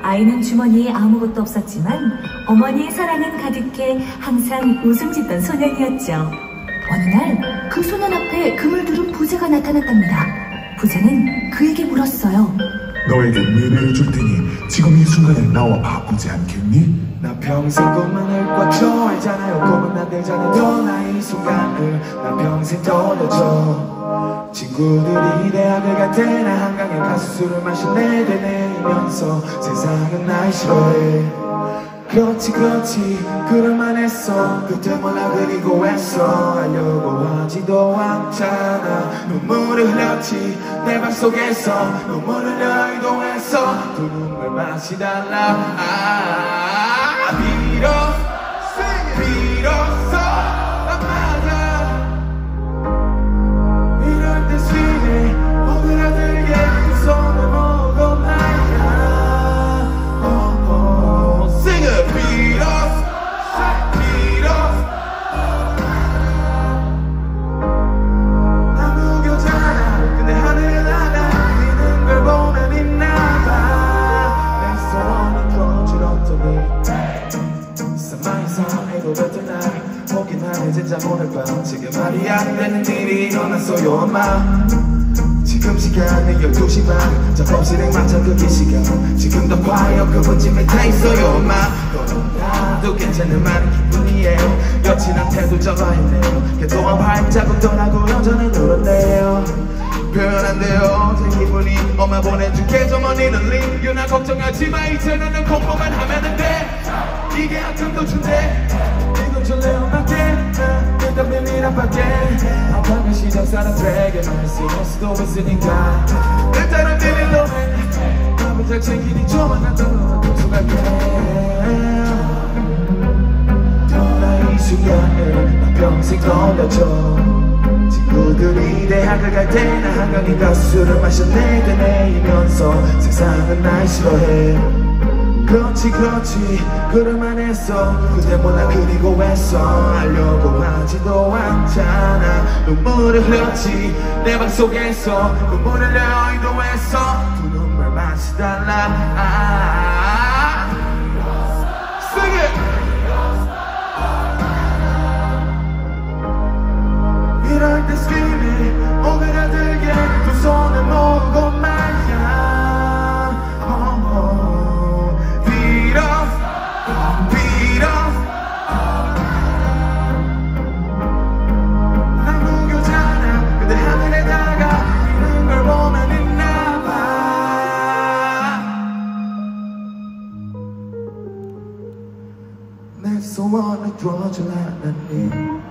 아이는 주머니에 아무것도 없었지만 어머니의 사랑은 가득해 항상 웃음 짓던 소년이었죠. 어느 날 그 소년 앞에 금을 두른 부자가 나타났답니다. 부자는 그에게 물었어요. 너에게 미래를 줄 테니 지금 이 순간에 나와 바꾸지 않겠니? 난 평생 꿈만을 꿔줘 알잖아요. 꿈은 안 되잖아요. 나 이 순간을 난 평생 떠나줘. 친구들이 대학을 갈 때 나 한강에 가서 술을 마실래 되뇌이면서 세상은 날 싫어해. 그렇지 그럴만 했어. 그때 몰라 그리고 애써 하려고 하지도 않잖아. 눈물을 흘렸지 내 맘 속에서 눈물을 흘려 의도했어. 그 눈물 맛이 달라. 비로소 난 맞아. 이럴 때 스윗해 오그라들게 두 손을 모으고 말야. Sing it. 비로소 난 무교잖아. 근데 하늘에 날아다니는 걸 보면 있나봐. 내 소원은 들어주었더니 사망에도 뱉은 날 보긴 하네. 진짜 오늘 밤 지금 말이 안 되는 일이 일어났어요. 엄마 지금 시간은 12시 반. 작업실에 맞춰 그 시간 지금도 과연 그분쯤 밑에 있어요. 엄마 너는 나도 괜찮은 말은 기분이에요. 여친한테도 적어있네요. 그동안 발자국도 나고요. 저는 울었네요. 표현 안 돼요 제 기분이. 엄마 보내준 계정머니는 링. 유나 걱정하지 마 이제는 공부만 하면 돼. 이게 아픔도 준대. 이건 줄래 엄마께 일단 비밀 밖에 아파하면 시작 사람들에게 말할 수도 있으니까 일단은 비밀로 해. 밥을 잘 챙기니 조만간 떠나 동서갈게. 떠나 이 순간을 나 평생 떠나줘. 친구들이 대학을 갈 때 나 한강에 가서 술을 마셨네 되뇌이면서 세상은 날 싫어해. 그렇지 그럴만 했어. 그때 몰라 그리고 애써 하려고 하지도 않잖아. 눈물을 흘렸지 내 방 속에서 눈물을 흘려 의도했어. 그 눈물 맛이 달라. Sing it. 이럴 때 screaming 오그라들게 두 손을 모으고 말야. 내 소원을 들어줄라 나니.